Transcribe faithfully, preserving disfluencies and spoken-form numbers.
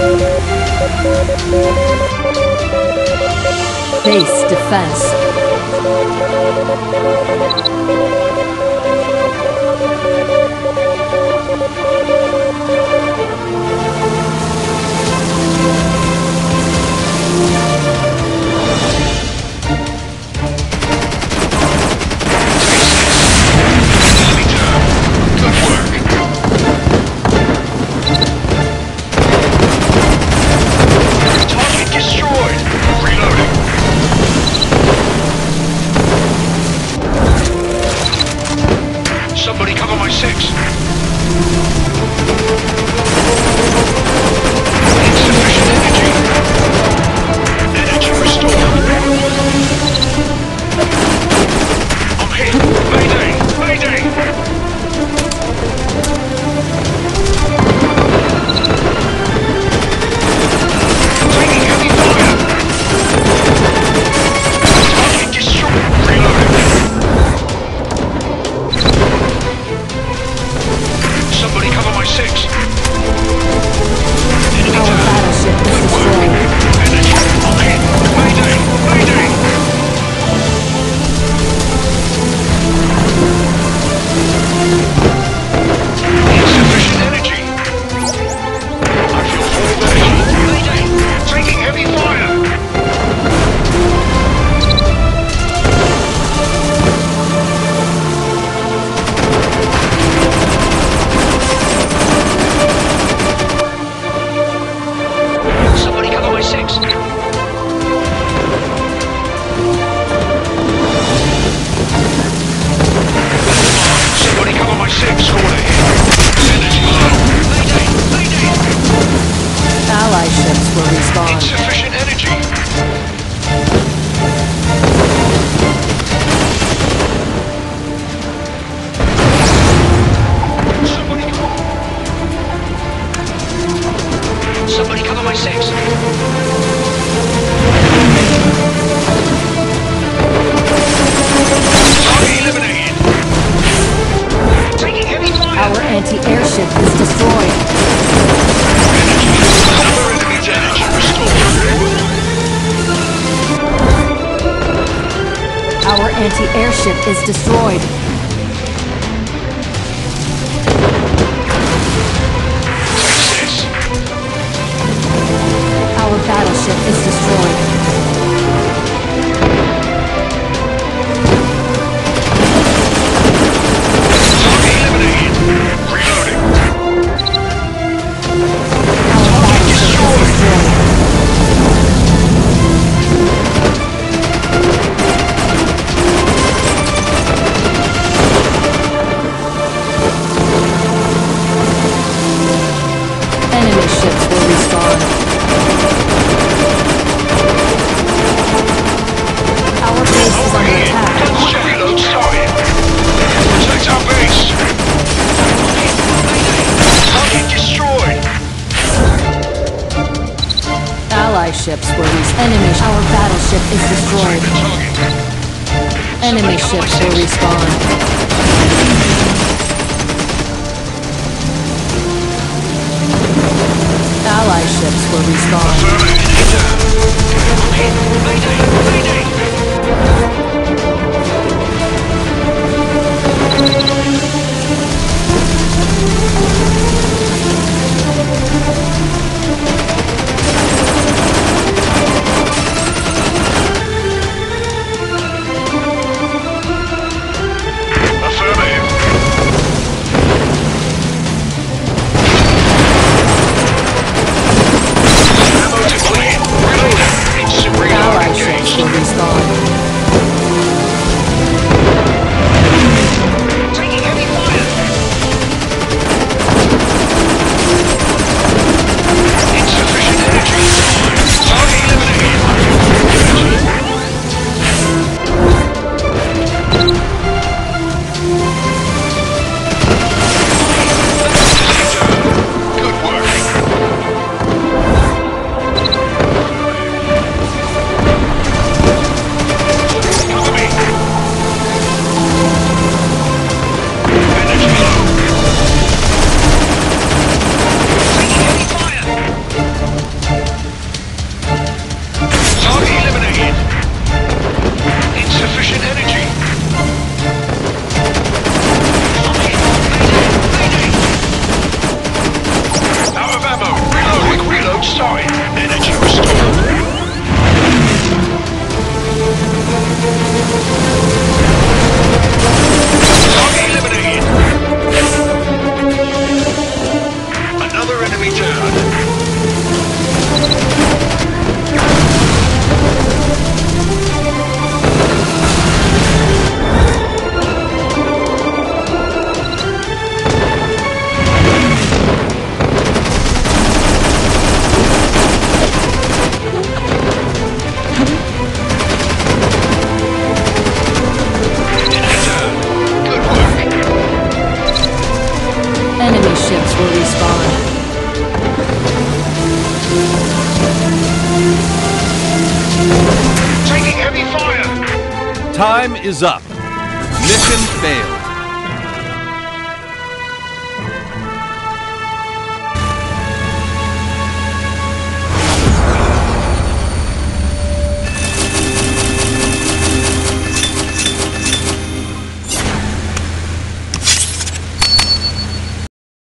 Base defense. Somebody cover my six. Insufficient energy. Energy restored. I'm hit. Mayday! Mayday! Taking heavy fire. Target destroyed. Reloading. Somebody cover my six. Enemy Our down. battleship is Good work. destroyed. Energy. I'm hit. Mayday! Mayday! Insufficient energy. I feel full of energy. Mayday! Taking heavy fire. Somebody cover my six. Somebody cover my six. Order here. Energy low. Mayday! Mayday! Ally ships will respond. Insufficient energy. Somebody cover. Somebody cover my six. Target eliminated. Taking heavy fire. Our anti-airship is destroyed. Energy. Cover enemy damage. Restored. Our anti-airship is destroyed. Take this. Our battleship is destroyed. Target eliminated. Reloading. Our battleship is destroyed. Enemy ships will respawn. Our base is under Overhead. attack. Gunship reload started. Protect our base. Target destroyed. Ally ships will respawn. Enemy. Our battleship is destroyed. Protect the target. Enemy ships will respawn. Ally ships will respawn. Affirm enemy down. I'm hit. Mayday! Mayday! Affirmative. Ammo depleted. Reloading. Instant reload Ally ships engaged. will respawn. enemy turret. Enemy ships will respawn. Taking heavy fire! Time is up. Mission failed.